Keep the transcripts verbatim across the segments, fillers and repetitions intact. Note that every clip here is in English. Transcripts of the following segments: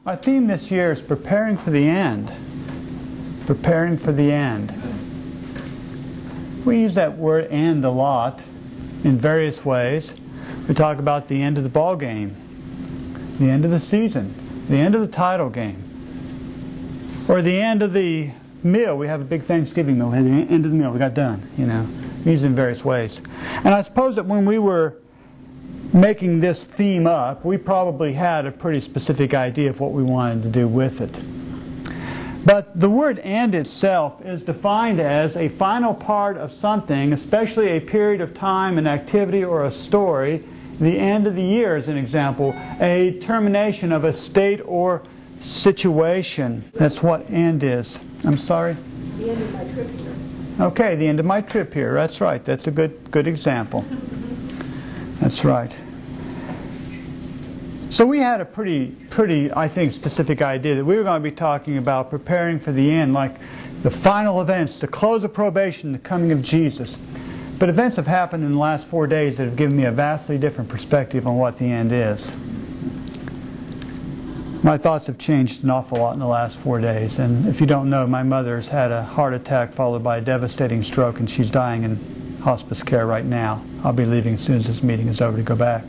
Our theme this year is preparing for the end. Preparing for the end. We use that word "end" a lot in various ways. We talk about the end of the ball game, the end of the season, the end of the title game, or the end of the meal. We have a big Thanksgiving meal. At the end of the meal, we got done. You know, we use it in various ways. And I suppose that when we were making this theme up, we probably had a pretty specific idea of what we wanted to do with it. But the word "end" itself is defined as a final part of something, especially a period of time, an activity, or a story. The end of the year, as an example, a termination of a state or situation. That's what "end" is. I'm sorry? The end of my trip here. Okay, the end of my trip here. That's right. That's a good good example. That's right. So we had a pretty, pretty, I think, specific idea that we were going to be talking about preparing for the end, like the final events, the close of probation, the coming of Jesus. But events have happened in the last four days that have given me a vastly different perspective on what the end is. My thoughts have changed an awful lot in the last four days. And if you don't know, my mother's had a heart attack followed by a devastating stroke, and she's dying in hospice care right now. I'll be leaving as soon as this meeting is over to go back.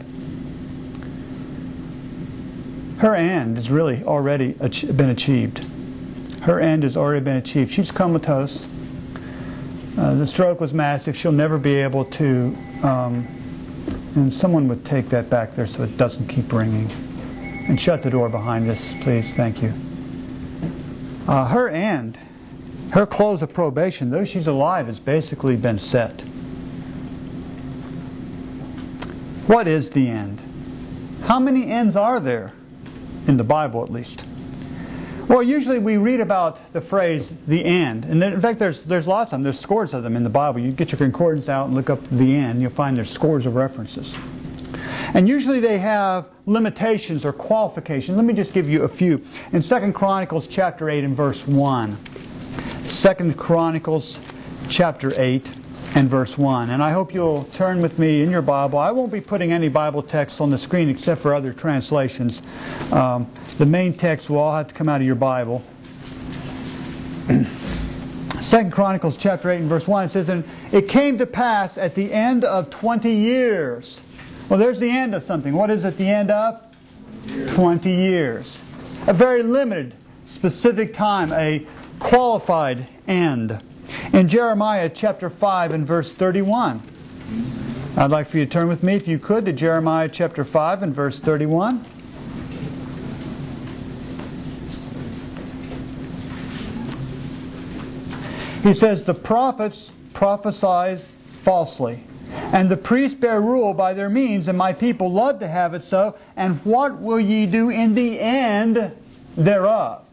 Her end has really already been achieved. Her end has already been achieved. She's comatose. Uh, the stroke was massive. She'll never be able to... Um, and someone would take that back there so it doesn't keep ringing. And shut the door behind us, please. Thank you. Uh, her end, her close of probation, though she's alive, has basically been set. What is the end? How many ends are there? In the Bible, at least. Well, usually we read about the phrase "the end," and in fact, there's there's lots of them. There's scores of them in the Bible. You get your concordance out and look up "the end," you'll find there's scores of references. And usually they have limitations or qualifications. Let me just give you a few. In Second Chronicles chapter eight and verse one. Second Chronicles chapter eight and verse one. And I hope you'll turn with me in your Bible. I won't be putting any Bible text on the screen except for other translations. Um, the main text will all have to come out of your Bible. Second Chronicles chapter eight and verse one, it says, "And it came to pass at the end of twenty years." Well, there's the end of something. What is at the end of? twenty years. A very limited, specific time, a qualified end. In Jeremiah chapter five and verse thirty-one. I'd like for you to turn with me, if you could, to Jeremiah chapter five and verse thirty-one. He says, "The prophets prophesy falsely, and the priests bear rule by their means, and my people love to have it so. And what will ye do in the end thereof?"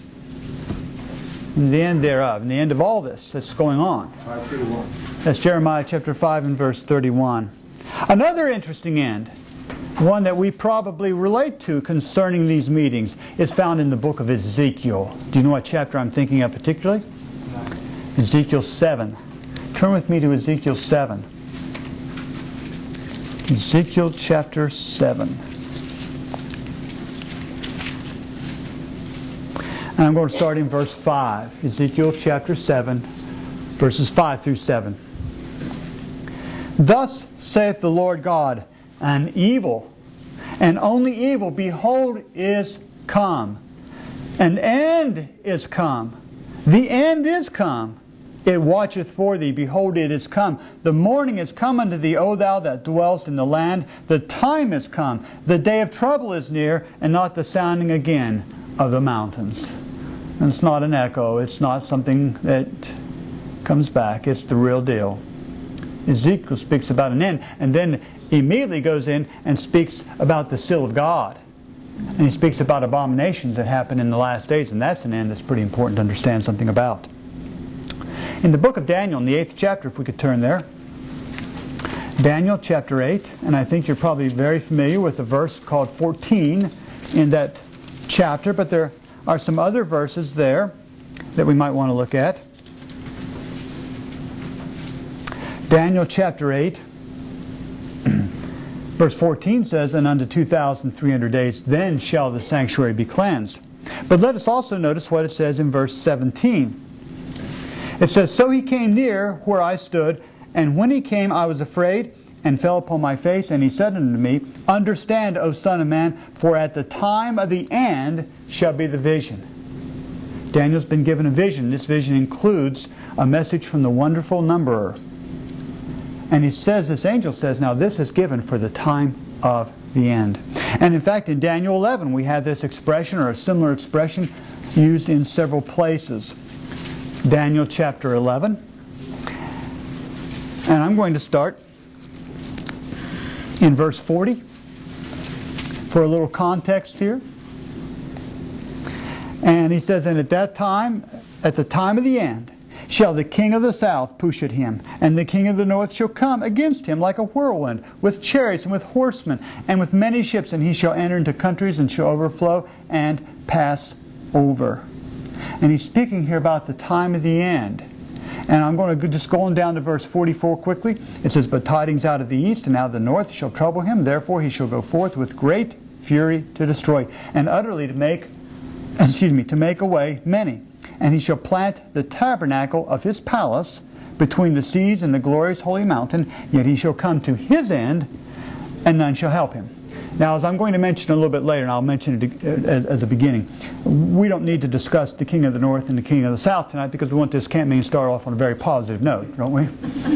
In the end thereof, in the end of all this that's going on. That's Jeremiah chapter five and verse thirty-one. Another interesting end, one that we probably relate to concerning these meetings, is found in the book of Ezekiel. Do you know what chapter I'm thinking of particularly? Ezekiel seven. Turn with me to Ezekiel seven. Ezekiel chapter seven. And I'm going to start in verse five. Ezekiel chapter seven, verses five through seven. "Thus saith the Lord God, an evil, and only evil, behold, is come. An end is come. The end is come. It watcheth for thee. Behold, it is come. The morning is come unto thee, O thou that dwellest in the land. The time is come. The day of trouble is near, and not the sounding again of the mountains." And it's not an echo. It's not something that comes back. It's the real deal. Ezekiel speaks about an end, and then immediately goes in and speaks about the seal of God. And he speaks about abominations that happen in the last days, and that's an end that's pretty important to understand something about. In the book of Daniel, in the eighth chapter, if we could turn there. Daniel chapter eight, and I think you're probably very familiar with a verse called fourteen in that chapter, but there are some other verses there that we might want to look at. Daniel chapter eight Verse fourteen says, and unto two thousand three hundred days, then shall the sanctuary be cleansed. But let us also notice what it says in verse seventeen. It says, so he came near where I stood, and when he came I was afraid, and fell upon my face, and he said unto me, understand, O son of man, for at the time of the end shall be the vision. Daniel's been given a vision. This vision includes a message from the wonderful numberer. And he says, this angel says, now this is given for the time of the end. And in fact, in Daniel eleven, we have this expression, or a similar expression, used in several places. Daniel chapter eleven. And I'm going to start in verse forty for a little context here. And he says, and at that time, at the time of the end, shall the king of the south push at him, and the king of the north shall come against him like a whirlwind, with chariots and with horsemen, and with many ships, and he shall enter into countries and shall overflow and pass over. And he's speaking here about the time of the end. And I'm going to just go on down to verse forty-four quickly. It says, but tidings out of the east and out of the north shall trouble him. Therefore he shall go forth with great fury to destroy, and utterly to make, excuse me, to make away many. And he shall plant the tabernacle of his palace between the seas and the glorious holy mountain. Yet he shall come to his end, and none shall help him. Now, as I'm going to mention a little bit later, and I'll mention it as, as a beginning, we don't need to discuss the king of the north and the king of the south tonight, because we want this camp meeting to start off on a very positive note, don't we?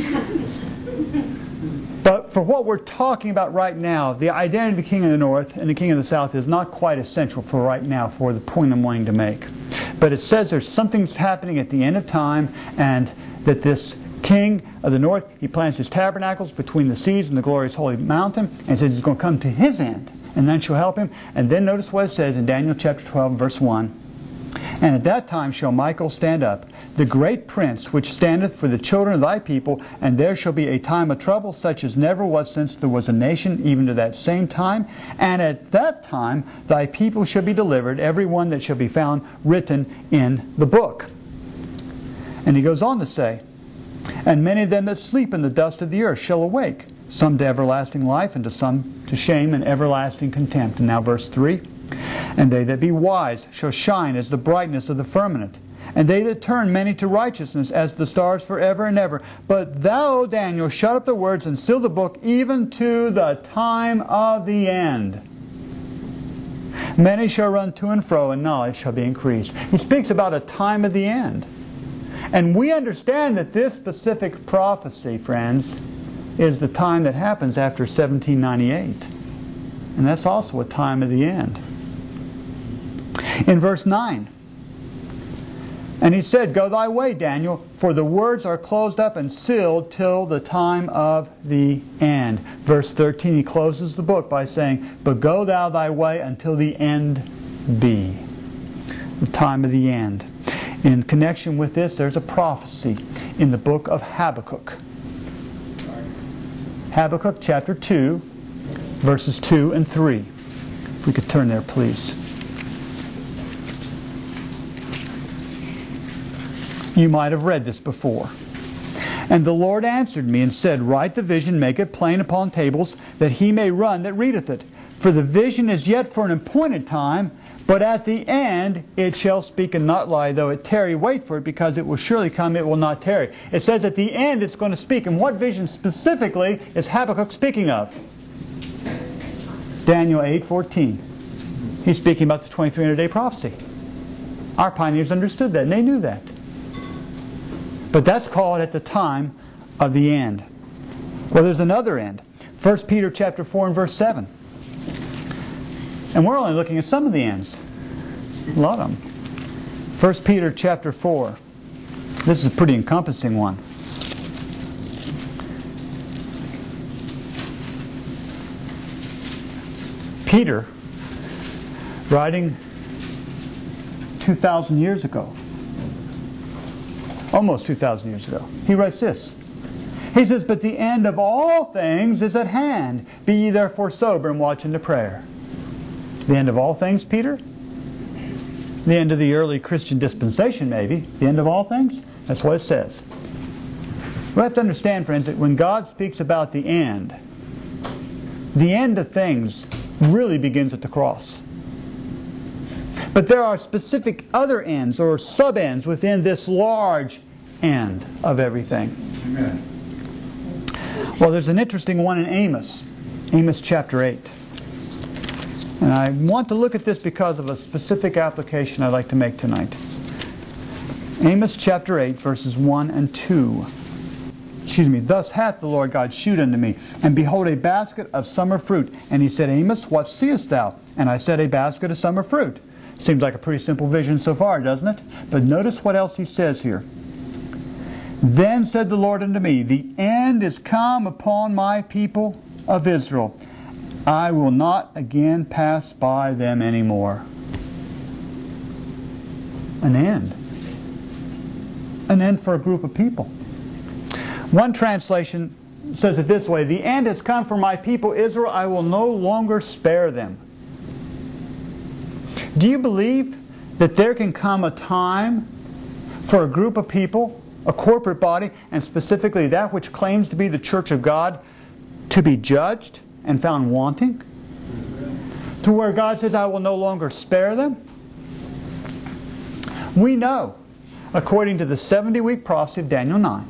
But for what we're talking about right now, the identity of the king of the north and the king of the south is not quite essential for right now for the point I'm wanting to make. But it says there's something's happening at the end of time, and that this king of the north, he plants his tabernacles between the seas and the glorious holy mountain, and he says he's going to come to his end, and then shall help him. And then notice what it says in Daniel chapter twelve, verse one. And at that time shall Michael stand up, the great prince, which standeth for the children of thy people, and there shall be a time of trouble, such as never was since there was a nation, even to that same time. And at that time thy people shall be delivered, every one that shall be found written in the book. And he goes on to say, and many of them that sleep in the dust of the earth shall awake, some to everlasting life, and to some to shame and everlasting contempt. And now verse three. And they that be wise shall shine as the brightness of the firmament, and they that turn many to righteousness as the stars forever and ever. But thou, Daniel, shut up the words and seal the book, even to the time of the end. Many shall run to and fro, and knowledge shall be increased. He speaks about a time of the end. And we understand that this specific prophecy, friends, is the time that happens after seventeen ninety-eight. And that's also a time of the end. In verse nine, and he said, go thy way, Daniel, for the words are closed up and sealed till the time of the end. Verse thirteen, he closes the book by saying, but go thou thy way until the end be. The time of the end. In connection with this, there's a prophecy in the book of Habakkuk. Habakkuk chapter two, verses two and three. If we could turn there, please. You might have read this before. And the Lord answered me and said, write the vision, make it plain upon tables, that he may run that readeth it. For the vision is yet for an appointed time, but at the end it shall speak and not lie. Though it tarry, wait for it, because it will surely come, it will not tarry. It says at the end it's going to speak. And what vision specifically is Habakkuk speaking of? Daniel eight fourteen. He's speaking about the twenty-three hundred day prophecy. Our pioneers understood that, and they knew that. But that's called at the time of the end. Well, there's another end. First Peter chapter four and verse seven. And we're only looking at some of the ends. A lot of them. First Peter chapter four. This is a pretty encompassing one. Peter, writing two thousand years ago, almost two thousand years ago, he writes this. He says, but the end of all things is at hand. Be ye therefore sober and watch unto prayer. The end of all things, Peter? The end of the early Christian dispensation, maybe. The end of all things? That's what it says. We have to understand, friends, that when God speaks about the end, The end of things really begins at the cross. But there are specific other ends or sub-ends within this large end of everything. Amen. Well, there's an interesting one in Amos, Amos chapter eight. And I want to look at this because of a specific application I'd like to make tonight. Amos chapter eight, verses one and two. Excuse me. Thus hath the Lord God shewed unto me, and behold, a basket of summer fruit. And he said, Amos, what seest thou? And I said, a basket of summer fruit. Seems like a pretty simple vision so far, doesn't it? But notice what else he says here. Then said the Lord unto me, the end is come upon my people of Israel. I will not again pass by them anymore. An end. An end for a group of people. One translation says it this way, the end has come for my people Israel, I will no longer spare them. Do you believe that there can come a time for a group of people, a corporate body, and specifically that which claims to be the Church of God, to be judged and found wanting? To where God says, I will no longer spare them? We know, according to the seventy-week prophecy of Daniel nine,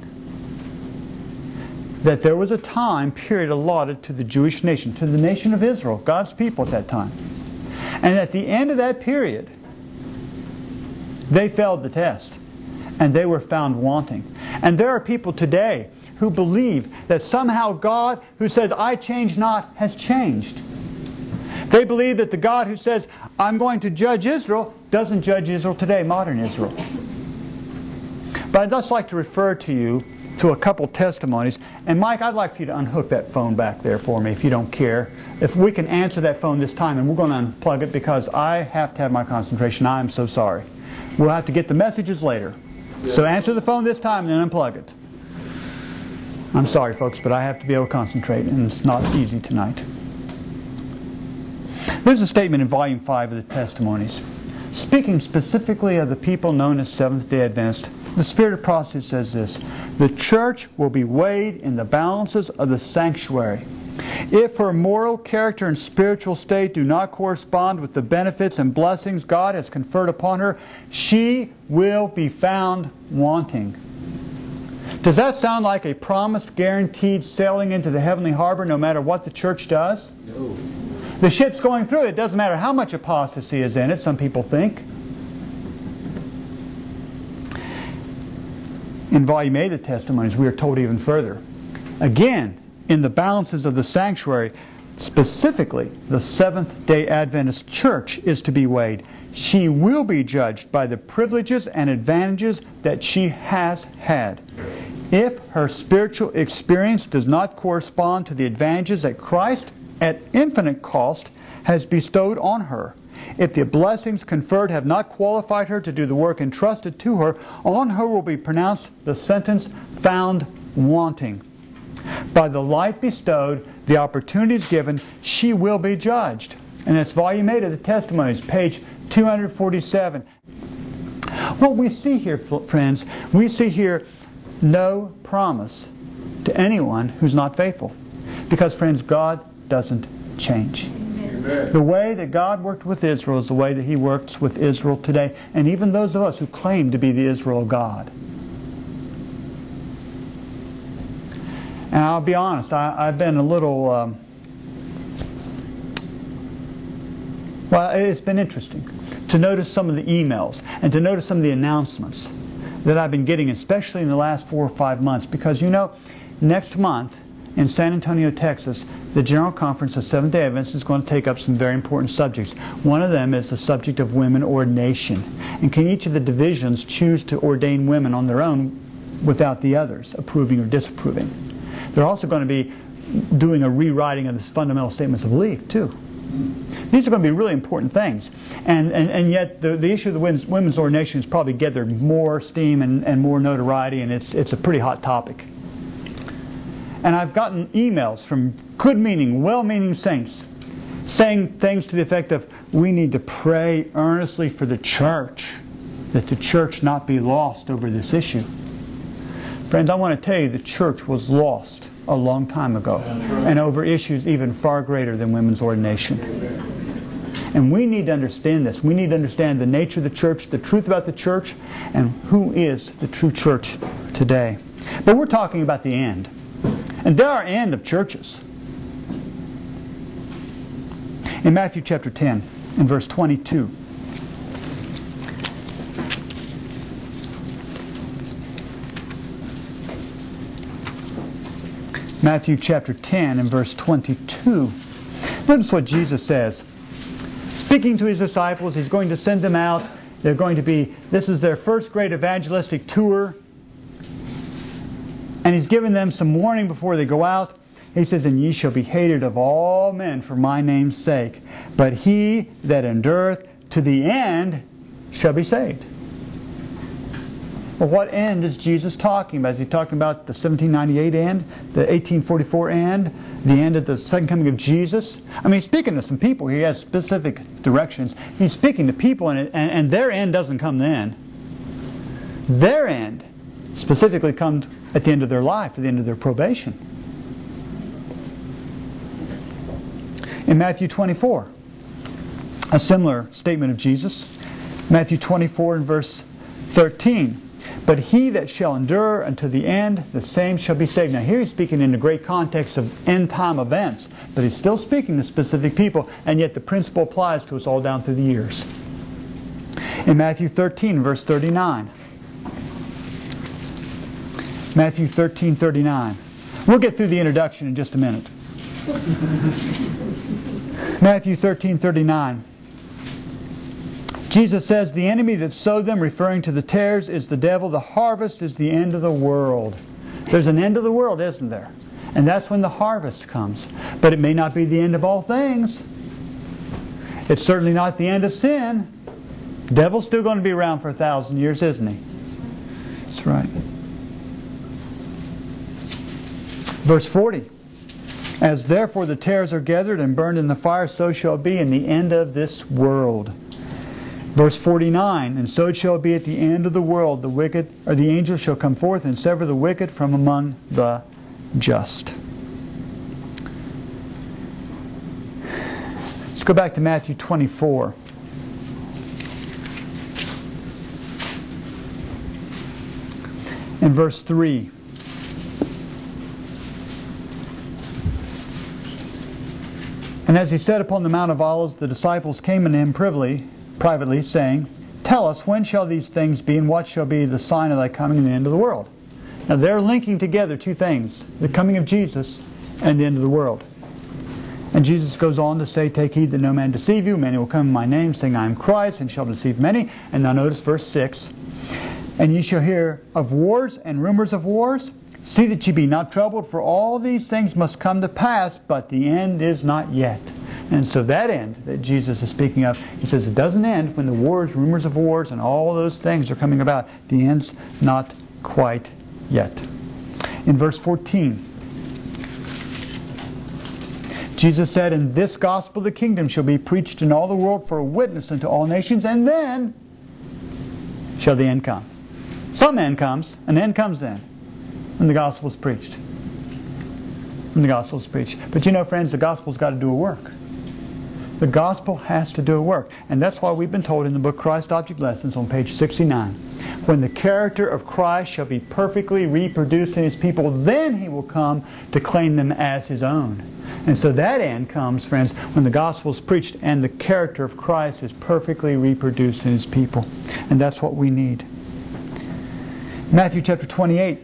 that there was a time period allotted to the Jewish nation, to the nation of Israel, God's people at that time. And at the end of that period, they failed the test. And they were found wanting. And there are people today who believe that somehow God, who says, I change not, has changed. They believe that the God who says, I'm going to judge Israel, doesn't judge Israel today, modern Israel. But I'd just like to refer to you to a couple testimonies. And Mike, I'd like for you to unhook that phone back there for me, if you don't care. If we can answer that phone this time, and we're going to unplug it because I have to have my concentration. I'm so sorry. We'll have to get the messages later. So answer the phone this time and then unplug it. I'm sorry, folks, but I have to be able to concentrate, and it's not easy tonight. There's a statement in Volume five of the Testimonies. Speaking specifically of the people known as Seventh-day Adventists, the Spirit of Prophecy says this, the church will be weighed in the balances of the sanctuary. If her moral character and spiritual state do not correspond with the benefits and blessings God has conferred upon her, she will be found wanting. Does that sound like a promised, guaranteed sailing into the heavenly harbor no matter what the church does? No. The ship's going through. It doesn't matter how much apostasy is in it, some people think. In Volume eight of the Testimonies, we are told even further. Again, in the balances of the sanctuary, specifically the Seventh-day Adventist Church is to be weighed. She will be judged by the privileges and advantages that she has had. If her spiritual experience does not correspond to the advantages that Christ, at infinite cost, has bestowed on her, if the blessings conferred have not qualified her to do the work entrusted to her, on her will be pronounced the sentence, found wanting. By the light bestowed, the opportunities given, she will be judged. And that's Volume eight of the Testimonies, page two hundred forty-seven. What we see here, friends, we see here no promise to anyone who's not faithful. Because, friends, God doesn't change. Amen. The way that God worked with Israel is the way that He works with Israel today. And even those of us who claim to be the Israel of God. And I'll be honest, I, I've been a little, um, well, it's been interesting to notice some of the emails and to notice some of the announcements that I've been getting, especially in the last four or five months. Because, you know, next month in San Antonio, Texas, the General Conference of Seventh-day Adventists is going to take up some very important subjects. One of them is the subject of women ordination. And can each of the divisions choose to ordain women on their own without the others approving or disapproving? They're also going to be doing a rewriting of the fundamental statements of belief, too. These are going to be really important things. And, and, and yet the, the issue of the women's, women's ordination has probably gathered more steam and, and more notoriety, and it's, it's a pretty hot topic. And I've gotten emails from good-meaning, well-meaning saints saying things to the effect of, we need to pray earnestly for the church, that the church not be lost over this issue. Friends, I want to tell you the church was lost a long time ago, and over issues even far greater than women's ordination. And we need to understand this. We need to understand the nature of the church, the truth about the church, and who is the true church today. But we're talking about the end. And there are end of churches. In Matthew chapter ten, in verse twenty-two. Matthew chapter ten and verse twenty-two. Notice what Jesus says. Speaking to his disciples, he's going to send them out. They're going to be, this is their first great evangelistic tour. And he's given them some warning before they go out. He says, and ye shall be hated of all men for my name's sake. But he that endureth to the end shall be saved. Well, what end is Jesus talking about? Is he talking about the seventeen ninety-eight end, the eighteen forty-four end, the end of the second coming of Jesus? I mean, he's speaking to some people. He has specific directions. He's speaking to people, and, and, and their end doesn't come then. Their end specifically comes at the end of their life, at the end of their probation. In Matthew twenty-four, a similar statement of Jesus. Matthew twenty-four and verse thirteen. But he that shall endure unto the end, the same shall be saved. Now here he's speaking in the great context of end time events, but he's still speaking to specific people, and yet the principle applies to us all down through the years. In Matthew thirteen, verse thirty-nine. Matthew thirteen, thirty-nine. We'll get through the introduction in just a minute. Matthew thirteen, thirty-nine. Jesus says, the enemy that sowed them, referring to the tares, is the devil. The harvest is the end of the world. There's an end of the world, isn't there? And that's when the harvest comes. But it may not be the end of all things. It's certainly not the end of sin. The devil's still going to be around for a thousand years, isn't he? That's right. Verse forty. As therefore the tares are gathered and burned in the fire, so shall it be in the end of this world. Verse forty-nine, and so it shall be at the end of the world, the wicked, or the angels shall come forth and sever the wicked from among the just. Let's go back to Matthew twenty-four. In verse three. And as he sat upon the Mount of Olives, the disciples came unto him privily, privately, saying, tell us, when shall these things be, and what shall be the sign of thy coming and the end of the world? Now they're linking together two things, the coming of Jesus and the end of the world. And Jesus goes on to say, take heed that no man deceive you. Many will come in my name, saying, I am Christ, and shall deceive many. And now notice verse six. And ye shall hear of wars and rumors of wars. See that ye be not troubled, for all these things must come to pass, but the end is not yet. And so that end that Jesus is speaking of, he says it doesn't end when the wars, rumors of wars, and all those things are coming about. The end's not quite yet. In verse fourteen, Jesus said, and this gospel of the kingdom shall be preached in all the world for a witness unto all nations, and then shall the end come. Some end comes, an end comes then, when the gospel is preached. When the gospel is preached. But you know, friends, the gospel's got to do a work. The gospel has to do a work. And that's why we've been told in the book Christ Object Lessons on page sixty-nine, when the character of Christ shall be perfectly reproduced in his people, then he will come to claim them as his own. And so that end comes, friends, when the gospel is preached and the character of Christ is perfectly reproduced in his people. And that's what we need. Matthew chapter twenty-eight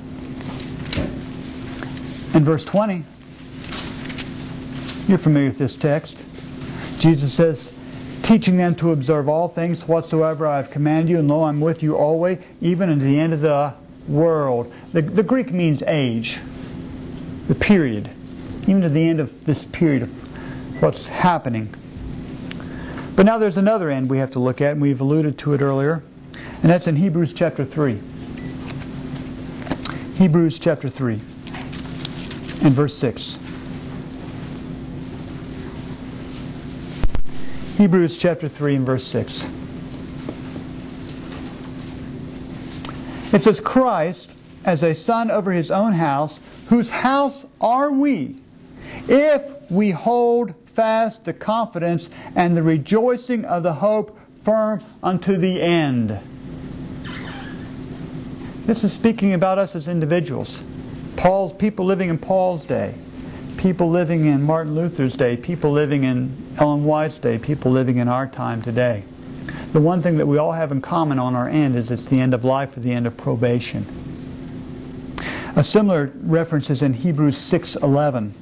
and verse twenty. You're familiar with this text. Jesus says, teaching them to observe all things whatsoever I have commanded you, and lo, I'm with you always, even unto the end of the world. The, the Greek means age, the period, even to the end of this period of what's happening. But now there's another end we have to look at, and we've alluded to it earlier, and that's in Hebrews chapter three. Hebrews chapter three and verse six. Hebrews chapter three and verse six. It says, Christ, as a son over his own house, whose house are we, if we hold fast the confidence and the rejoicing of the hope firm unto the end. This is speaking about us as individuals. Paul's people living in Paul's day, people living in Martin Luther's day, people living in Ellen White's day, people living in our time today. The one thing that we all have in common on our end is it's the end of life or the end of probation. A similar reference is in Hebrews six eleven.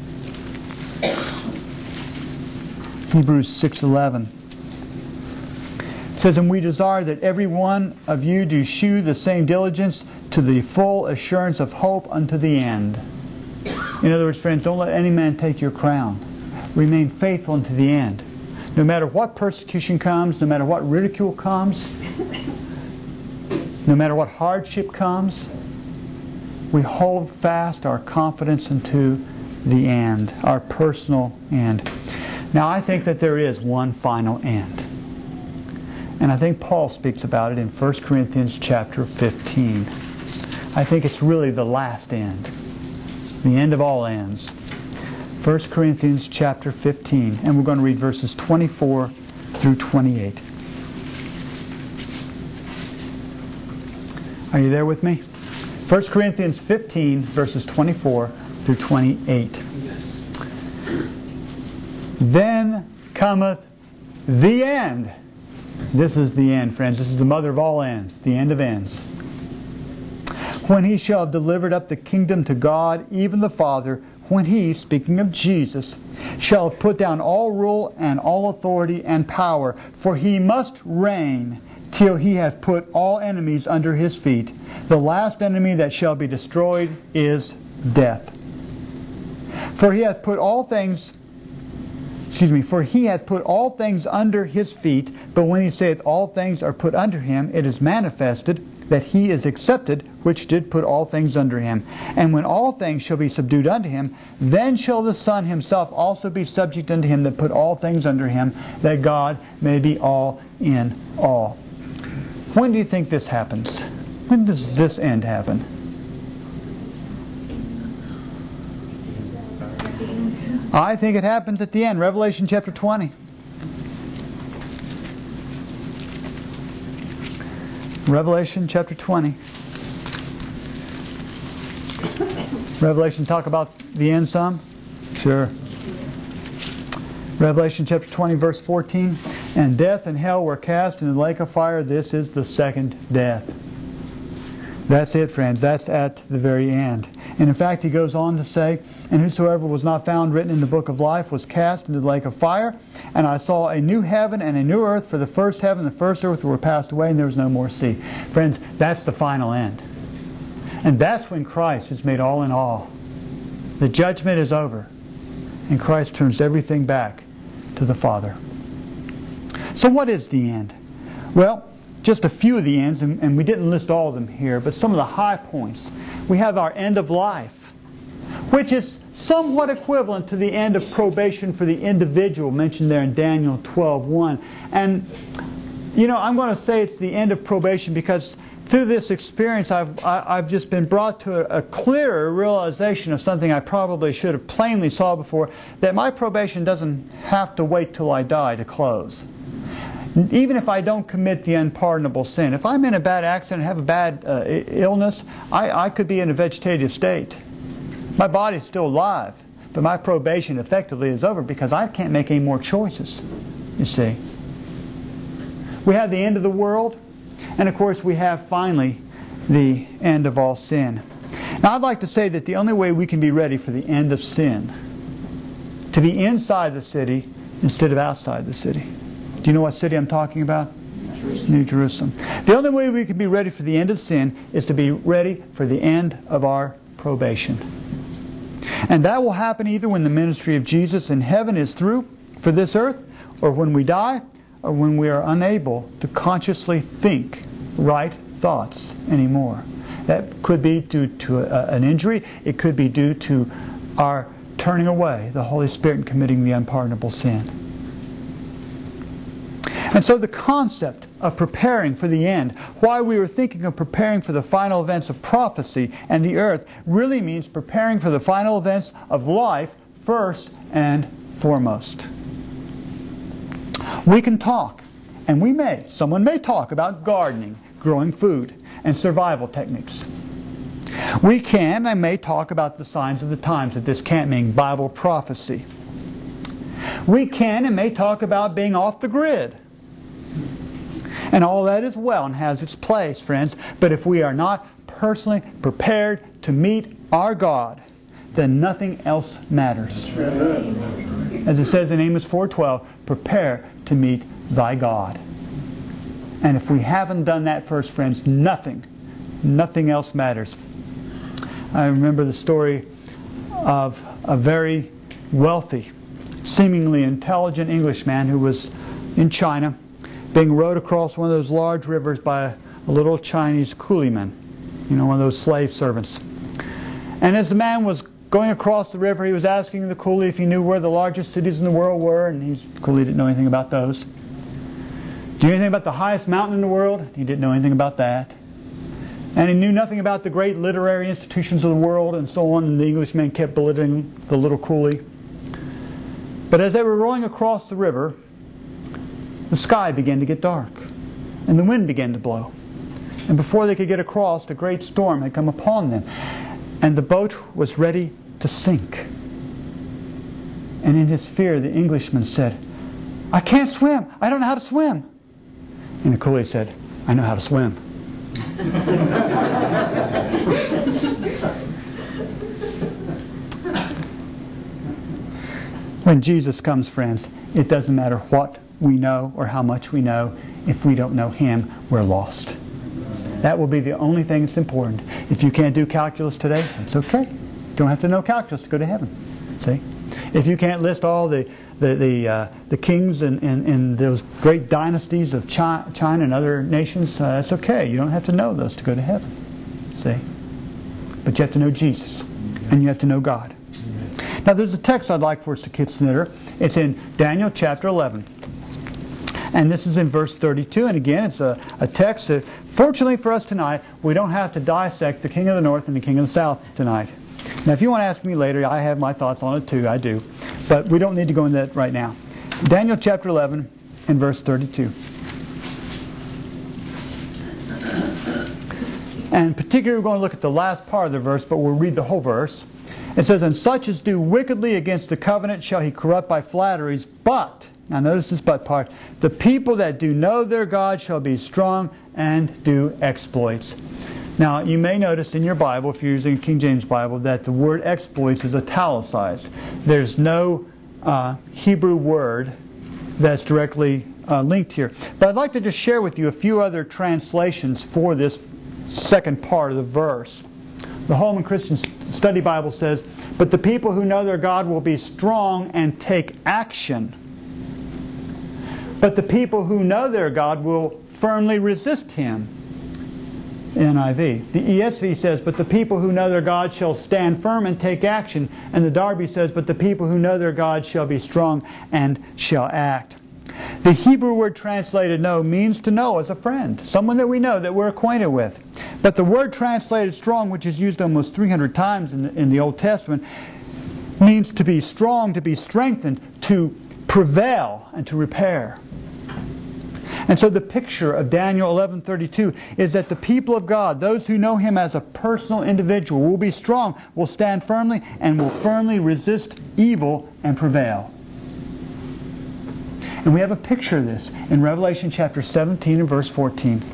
Hebrews six eleven. It says, and we desire that every one of you do shew the same diligence to the full assurance of hope unto the end. In other words, friends, don't let any man take your crown. Remain faithful unto the end. No matter what persecution comes, no matter what ridicule comes, no matter what hardship comes, we hold fast our confidence unto the end, our personal end. Now, I think that there is one final end. And I think Paul speaks about it in First Corinthians chapter fifteen. I think it's really the last end. The end of all ends. First Corinthians chapter fifteen. And we're going to read verses twenty-four through twenty-eight. Are you there with me? First Corinthians fifteen, verses twenty-four through twenty-eight. Then cometh the end. This is the end, friends. This is the mother of all ends, the end of ends. When he shall have delivered up the kingdom to God, even the Father, when he, speaking of Jesus, shall have put down all rule and all authority and power, for he must reign till he hath put all enemies under his feet. The last enemy that shall be destroyed is death. For he hath put all things Excuse me, for he hath put all things under his feet, but when he saith all things are put under him, it is manifested that he is accepted which did put all things under him. And when all things shall be subdued unto him, then shall the Son himself also be subject unto him that put all things under him, that God may be all in all. When do you think this happens? When does this end happen? I think it happens at the end. Revelation chapter twenty. Revelation chapter twenty. Revelation talk about the end some? Sure. Revelation chapter twenty, verse fourteen. And death and hell were cast into the lake of fire. This is the second death. That's it, friends. That's at the very end. And in fact, he goes on to say, and whosoever was not found written in the book of life was cast into the lake of fire. And I saw a new heaven and a new earth, for the first heaven and the first earth were passed away, and there was no more sea. Friends, that's the final end. And that's when Christ is made all in all. The judgment is over, and Christ turns everything back to the Father. So what is the end? Well, just a few of the ends, and, and we didn't list all of them here, but some of the high points. We have our end of life, which is somewhat equivalent to the end of probation for the individual mentioned there in Daniel twelve one. And, you know, I'm going to say it's the end of probation because through this experience I've, I, I've just been brought to a, a clearer realization of something I probably should have plainly saw before, that my probation doesn't have to wait till I die to close. Even if I don't commit the unpardonable sin. If I'm in a bad accident, have a bad uh, illness, I, I could be in a vegetative state. My body's still alive, but my probation effectively is over because I can't make any more choices, you see. We have the end of the world, and of course we have finally the end of all sin. Now I'd like to say that the only way we can be ready for the end of sin, to be inside the city instead of outside the city. Do you know what city I'm talking about? Jerusalem. New Jerusalem. The only way we can be ready for the end of sin is to be ready for the end of our probation. And that will happen either when the ministry of Jesus in heaven is through for this earth, or when we die, or when we are unable to consciously think right thoughts anymore. That could be due to a, an injury. It could be due to our turning away the Holy Spirit and committing the unpardonable sin. And so the concept of preparing for the end, why we were thinking of preparing for the final events of prophecy and the earth, really means preparing for the final events of life first and foremost. We can talk, and we may, someone may talk about gardening, growing food, and survival techniques. We can and may talk about the signs of the times, that this can't mean Bible prophecy. We can and may talk about being off the grid. And all that is well and has its place, friends. But if we are not personally prepared to meet our God, then nothing else matters. As it says in Amos four twelve, prepare to meet thy God. And if we haven't done that first, friends, nothing, nothing else matters. I remember the story of a very wealthy, seemingly intelligent Englishman who was in China, being rowed across one of those large rivers by a, a little Chinese coolieman, you know, one of those slave servants. And as the man was going across the river, he was asking the coolie if he knew where the largest cities in the world were, and he's, the coolie didn't know anything about those. Do you know anything about the highest mountain in the world? He didn't know anything about that. And he knew nothing about the great literary institutions of the world and so on, and the Englishman kept belittling the little coolie. But as they were rowing across the river, the sky began to get dark, and the wind began to blow. And before they could get across, a great storm had come upon them, and the boat was ready to sink. And in his fear, the Englishman said, "I can't swim. I don't know how to swim." And the coolie said, "I know how to swim." When Jesus comes, friends, it doesn't matter what we know or how much we know. If we don't know Him, we're lost. That will be the only thing that's important. If you can't do calculus today, it's okay. You don't have to know calculus to go to heaven. See? If you can't list all the the the, uh, the kings and in, in, in those great dynasties of China, China and other nations, uh, that's okay. You don't have to know those to go to heaven. See? But you have to know Jesus, and you have to know God. Now, there's a text I'd like for us to consider. It's in Daniel chapter eleven. And this is in verse thirty-two. And again, it's a, a text that, fortunately for us tonight, we don't have to dissect the king of the north and the king of the south tonight. Now, if you want to ask me later, I have my thoughts on it too. I do. But we don't need to go into that right now. Daniel chapter eleven and verse thirty-two. And particularly we're going to look at the last part of the verse, but we'll read the whole verse. It says, "And such as do wickedly against the covenant shall he corrupt by flatteries, but," now notice this but part, "the people that do know their God shall be strong and do exploits." Now, you may notice in your Bible, if you're using a King James Bible, that the word exploits is italicized. There's no uh, Hebrew word that's directly uh, linked here. But I'd like to just share with you a few other translations for this second part of the verse. The Holman Christian Study Bible says, "But the people who know their God will be strong and take action. But the people who know their God will firmly resist Him." N I V. The E S V says, "But the people who know their God shall stand firm and take action." And the Darby says, "But the people who know their God shall be strong and shall act." The Hebrew word translated know means to know as a friend, someone that we know, that we're acquainted with. But the word translated strong, which is used almost three hundred times in the, in the Old Testament, means to be strong, to be strengthened, to prevail, and to repair. And so the picture of Daniel eleven thirty-two is that the people of God, those who know Him as a personal individual, will be strong, will stand firmly, and will firmly resist evil and prevail. And we have a picture of this in Revelation chapter seventeen and verse fourteen.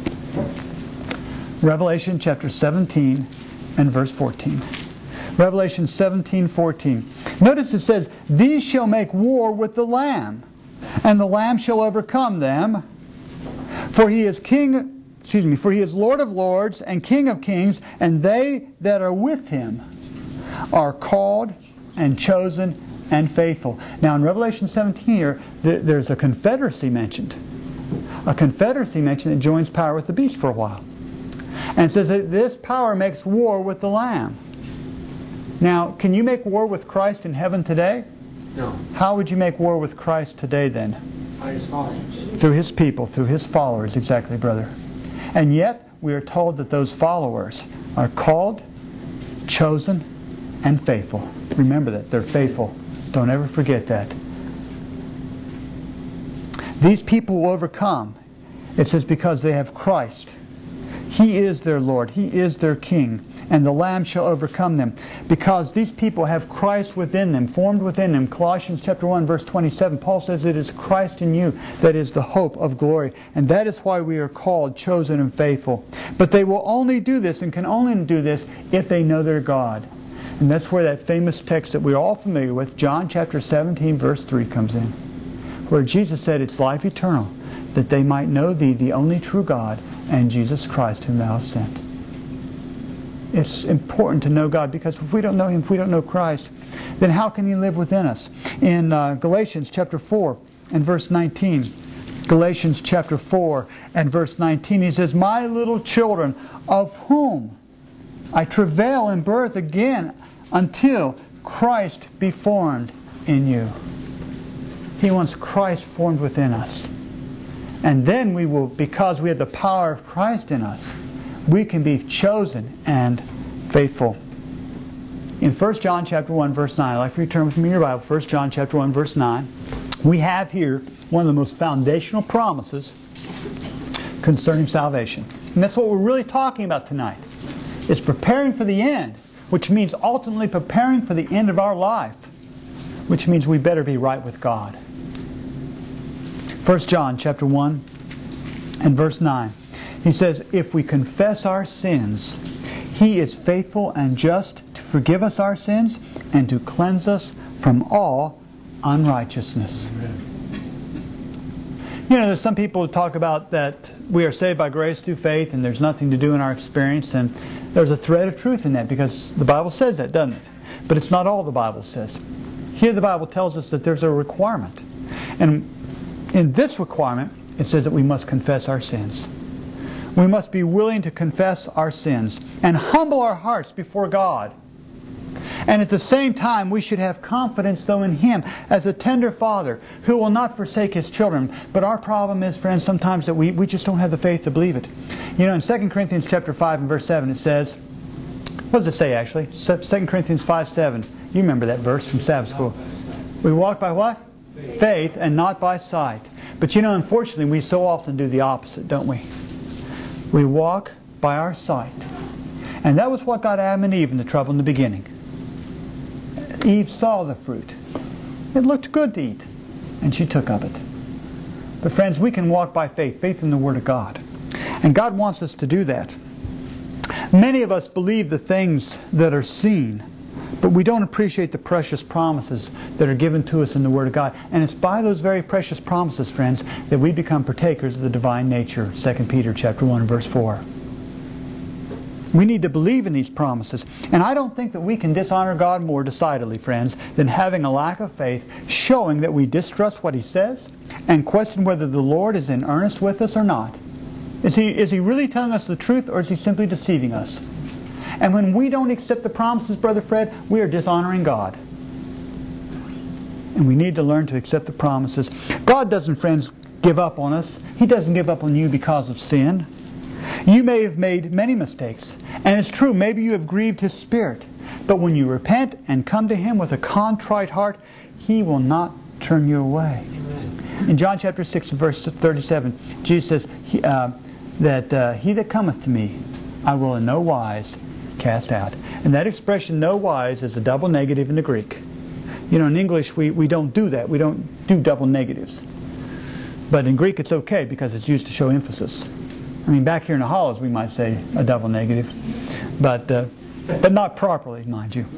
Revelation chapter seventeen and verse fourteen. Revelation seventeen fourteen. Notice it says, "These shall make war with the Lamb, and the Lamb shall overcome them. For he is King, excuse me, for he is Lord of lords and King of kings, and they that are with him are called and chosen and faithful." Now in Revelation seventeen here, there's a confederacy mentioned. A confederacy mentioned that joins power with the beast for a while. And it says that this power makes war with the Lamb. Now, can you make war with Christ in heaven today? No. How would you make war with Christ today then? Through His people, through His followers, exactly, brother. And yet, we are told that those followers are called, chosen, and faithful. Remember that. They're faithful. Don't ever forget that. These people will overcome, it says, because they have Christ. He is their Lord. He is their King. And the Lamb shall overcome them. Because these people have Christ within them, formed within them. Colossians chapter one, verse twenty-seven, Paul says it is Christ in you that is the hope of glory. And that is why we are called, chosen, and faithful. But they will only do this and can only do this if they know their God. And that's where that famous text that we're all familiar with, John chapter seventeen, verse three, comes in. Where Jesus said, it's life eternal, that they might know Thee, the only true God, and Jesus Christ, whom Thou hast sent. It's important to know God, because if we don't know Him, if we don't know Christ, then how can He live within us? In uh, Galatians chapter four and verse nineteen, Galatians chapter four and verse nineteen, he says, my little children, of whom I travail in birth again until Christ be formed in you. He wants Christ formed within us. And then we will, because we have the power of Christ in us, we can be chosen and faithful. In First John chapter one, verse nine, I'd like for you to turn with me in your Bible, First John chapter one, verse nine, we have here one of the most foundational promises concerning salvation. And that's what we're really talking about tonight. It's preparing for the end, which means ultimately preparing for the end of our life, which means we better be right with God. First John chapter one and verse nine. He says, if we confess our sins, He is faithful and just to forgive us our sins and to cleanse us from all unrighteousness. Amen. You know, there's some people who talk about that we are saved by grace through faith and there's nothing to do in our experience, and there's a thread of truth in that, because the Bible says that, doesn't it? But it's not all the Bible says. Here the Bible tells us that there's a requirement. And in this requirement, it says that we must confess our sins. We must be willing to confess our sins and humble our hearts before God. And at the same time, we should have confidence, though, in Him as a tender Father who will not forsake His children. But our problem is, friends, sometimes that we, we just don't have the faith to believe it. You know, in Second Corinthians chapter five and verse seven, it says, what does it say actually? Second Corinthians five seven. You remember that verse from Sabbath school. We walk by what? Faith. Faith and not by sight. But you know, unfortunately, we so often do the opposite, don't we? We walk by our sight. And that was what got Adam and Eve in the trouble in the beginning. Eve saw the fruit. It looked good to eat, and she took of it. But friends, we can walk by faith, faith in the Word of God. And God wants us to do that. Many of us believe the things that are seen, but we don't appreciate the precious promises that are given to us in the Word of God. And it's by those very precious promises, friends, that we become partakers of the divine nature. Second Peter chapter one, verse four. We need to believe in these promises. And I don't think that we can dishonor God more decidedly, friends, than having a lack of faith, showing that we distrust what He says and question whether the Lord is in earnest with us or not. Is He, is He really telling us the truth, or is He simply deceiving us? And when we don't accept the promises, Brother Fred, we are dishonoring God. And we need to learn to accept the promises. God doesn't, friends, give up on us. He doesn't give up on you because of sin. You may have made many mistakes. And it's true, maybe you have grieved His Spirit. But when you repent and come to Him with a contrite heart, He will not turn you away. Amen. In John chapter six, verse thirty-seven, Jesus says he, uh, that uh, He that cometh to me, I will in no wise cast out. And that expression, no wise, is a double negative in the Greek. You know, in English, we, we don't do that. We don't do double negatives. But in Greek, it's okay because it's used to show emphasis. I mean, back here in the Hollows, we might say a double negative. But, uh, but not properly, mind you.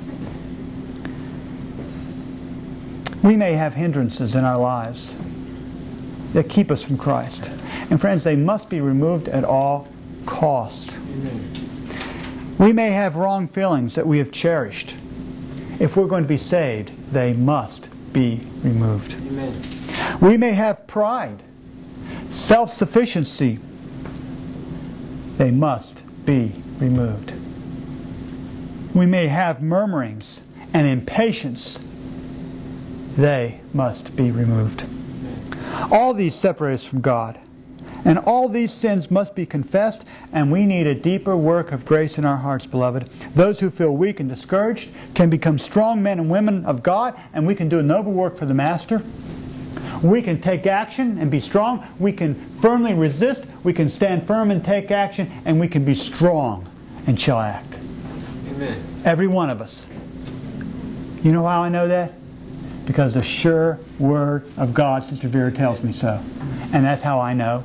We may have hindrances in our lives that keep us from Christ. And friends, they must be removed at all cost. Amen. We may have wrong feelings that we have cherished. If we're going to be saved, they must be removed. Amen. We may have pride, self-sufficiency. They must be removed. We may have murmurings and impatience. They must be removed. All these separate us from God. And all these sins must be confessed, and we need a deeper work of grace in our hearts, beloved. Those who feel weak and discouraged can become strong men and women of God, and we can do a noble work for the Master. We can take action and be strong. We can firmly resist. We can stand firm and take action, and we can be strong and shall act. Amen. Every one of us. You know how I know that? Because the sure word of God, Sister Vera tells me so. And that's how I know.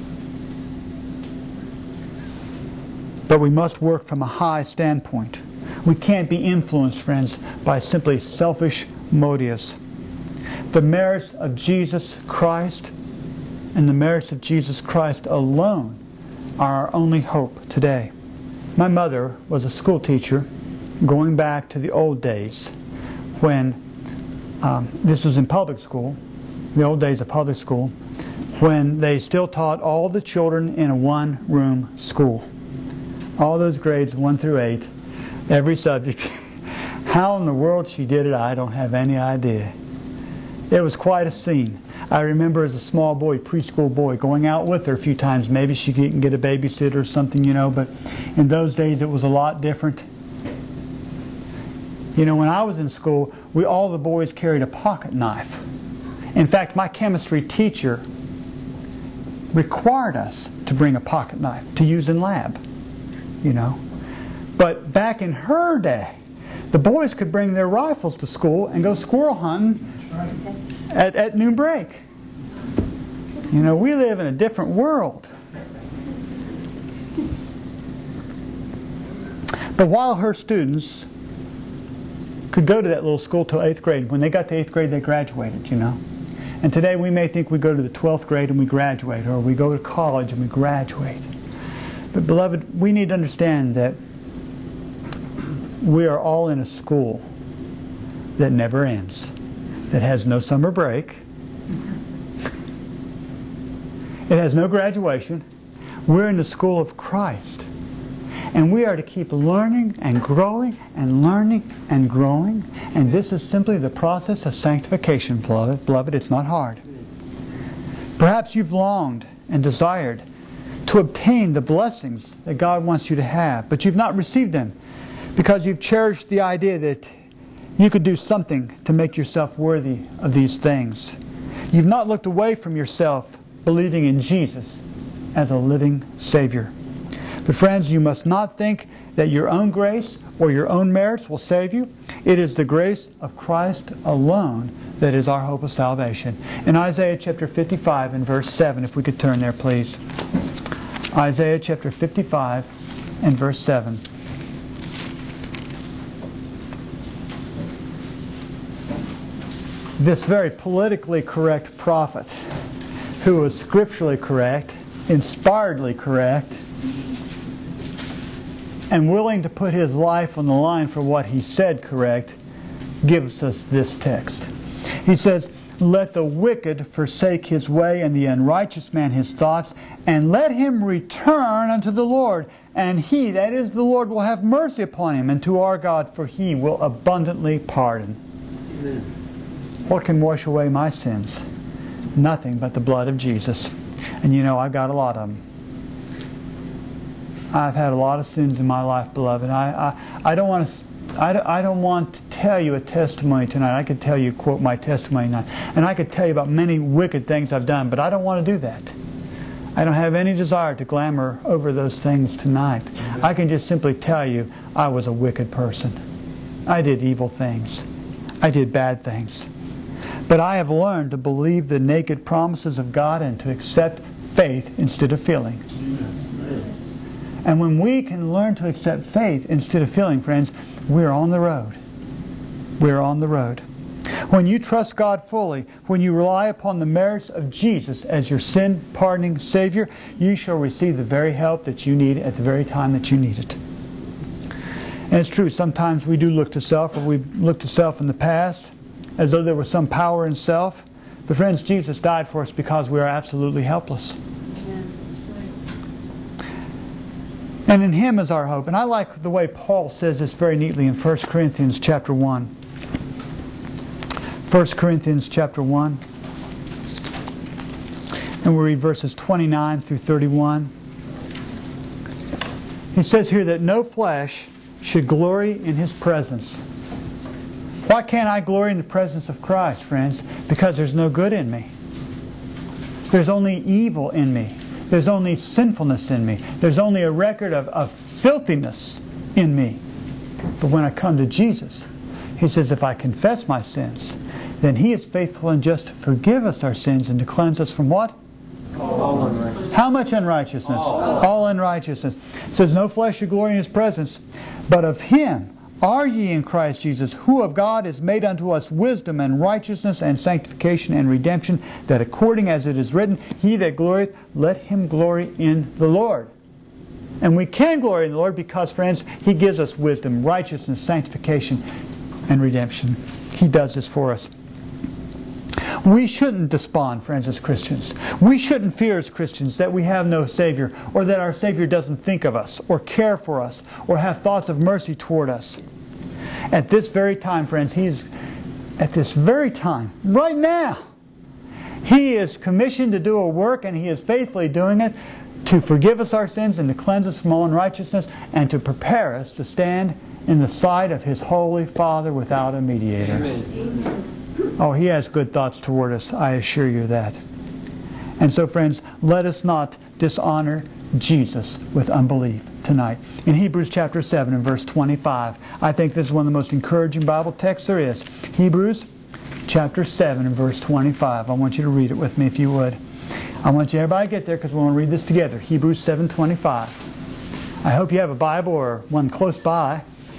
But we must work from a high standpoint. We can't be influenced, friends, by simply selfish motives. The merits of Jesus Christ and the merits of Jesus Christ alone are our only hope today. My mother was a school teacher going back to the old days when um, this was in public school, the old days of public school, when they still taught all the children in a one-room school. All those grades one through eight, every subject. How in the world she did it, I don't have any idea. It was quite a scene. I remember as a small boy, preschool boy, going out with her a few times. Maybe she couldn't get a babysitter or something, you know, but in those days it was a lot different. You know, when I was in school, we all the boys carried a pocket knife. In fact, my chemistry teacher required us to bring a pocket knife to use in lab. You know, but back in her day, the boys could bring their rifles to school and go squirrel hunting at, at noon break. You know, we live in a different world. But while her students could go to that little school till eighth grade, when they got to eighth grade, they graduated, you know. And today we may think we go to the twelfth grade and we graduate, or we go to college and we graduate. But beloved, we need to understand that we are all in a school that never ends, that has no summer break, it has no graduation. We're in the school of Christ. And we are to keep learning and growing and learning and growing. And this is simply the process of sanctification, beloved. Beloved, it's not hard. Perhaps you've longed and desired to obtain the blessings that God wants you to have, but you've not received them because you've cherished the idea that you could do something to make yourself worthy of these things. You've not looked away from yourself, believing in Jesus as a living Savior. But friends, you must not think that your own grace or your own merits will save you. It is the grace of Christ alone that is our hope of salvation. In Isaiah chapter fifty-five and verse seven, if we could turn there, please. Isaiah chapter fifty-five and verse seven. This very politically correct prophet, who was scripturally correct, inspiredly correct, and willing to put his life on the line for what he said correct, gives us this text. He says, "Let the wicked forsake his way, and the unrighteous man his thoughts, and let him return unto the Lord. And he, that is the Lord, will have mercy upon him, and to our God, for he will abundantly pardon." Amen. What can wash away my sins? Nothing but the blood of Jesus. And you know, I've got a lot of them. I've had a lot of sins in my life, beloved. I I, I don't want to I, I don't want to tell you a testimony tonight. I could tell you, quote, my testimony tonight. And I could tell you about many wicked things I've done, but I don't want to do that. I don't have any desire to glamour over those things tonight. I can just simply tell you I was a wicked person. I did evil things. I did bad things. But I have learned to believe the naked promises of God and to accept faith instead of feeling. And when we can learn to accept faith instead of feeling, friends, we're on the road. We're on the road. When you trust God fully, when you rely upon the merits of Jesus as your sin-pardoning Savior, you shall receive the very help that you need at the very time that you need it. And it's true, sometimes we do look to self, or we've looked to self in the past, as though there was some power in self. But friends, Jesus died for us because we are absolutely helpless. And in Him is our hope. And I like the way Paul says this very neatly in First Corinthians chapter one. First Corinthians chapter one. And we'll read verses twenty-nine through thirty-one. He says here that no flesh should glory in his presence. Why can't I glory in the presence of Christ, friends? Because there's no good in me. There's only evil in me. There's only sinfulness in me. There's only a record of, of filthiness in me. But when I come to Jesus, he says, if I confess my sins, then he is faithful and just to forgive us our sins and to cleanse us from what? All unrighteousness. How much unrighteousness? All, All unrighteousness. It says, no flesh should glory in his presence, but of him are ye in Christ Jesus, who of God is made unto us wisdom and righteousness and sanctification and redemption, that according as it is written, he that glorieth, let him glory in the Lord. And we can glory in the Lord because, friends, he gives us wisdom, righteousness, sanctification, and redemption. He does this for us. We shouldn't despond, friends, as Christians. We shouldn't fear as Christians that we have no Savior, or that our Savior doesn't think of us, or care for us, or have thoughts of mercy toward us. At this very time, friends, He's, at this very time, right now, He is commissioned to do a work, and He is faithfully doing it, to forgive us our sins and to cleanse us from all unrighteousness, and to prepare us to stand in the sight of His Holy Father without a mediator. Amen. Oh, He has good thoughts toward us, I assure you that. And so, friends, let us not dishonor Jesus with unbelief tonight. In Hebrews chapter seven and verse twenty-five, I think this is one of the most encouraging Bible texts there is. Hebrews chapter seven and verse twenty-five. I want you to read it with me if you would. I want you everybody to get there because we want to read this together. Hebrews seven twenty-five. I hope you have a Bible or one close by.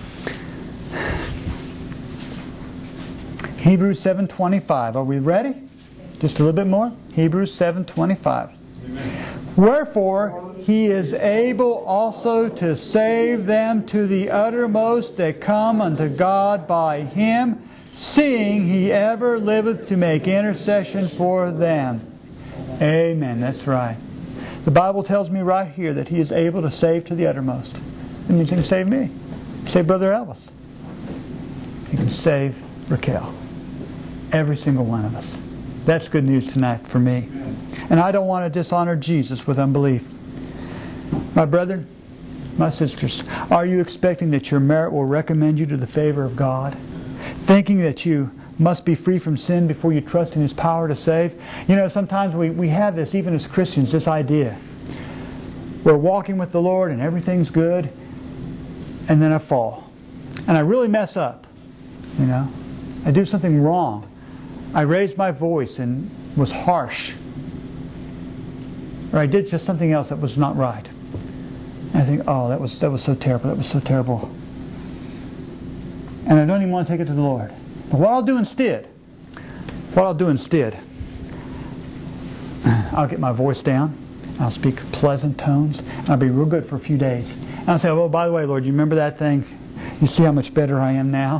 Hebrews seven twenty-five. Are we ready? Just a little bit more. Hebrews seven twenty-five. Wherefore he is able also to save them to the uttermost that come unto God by him, seeing he ever liveth to make intercession for them. Amen. That's right. The Bible tells me right here that he is able to save to the uttermost. That means he can save me. Save Brother Elvis. He can save Raquel. Every single one of us. That's good news tonight for me. And I don't want to dishonor Jesus with unbelief. My brethren, my sisters, are you expecting that your merit will recommend you to the favor of God? Thinking that you must be free from sin before you trust in His power to save? You know, sometimes we, we have this, even as Christians, this idea. We're walking with the Lord and everything's good, and then I fall. And I really mess up. You know, I do something wrong. I raised my voice and was harsh. Or I did just something else that was not right. And I think, oh, that was that was so terrible. That was so terrible. And I don't even want to take it to the Lord. But what I'll do instead, what I'll do instead, I'll get my voice down. I'll speak pleasant tones. And I'll be real good for a few days. And I'll say, oh, by the way, Lord, you remember that thing? You see how much better I am now?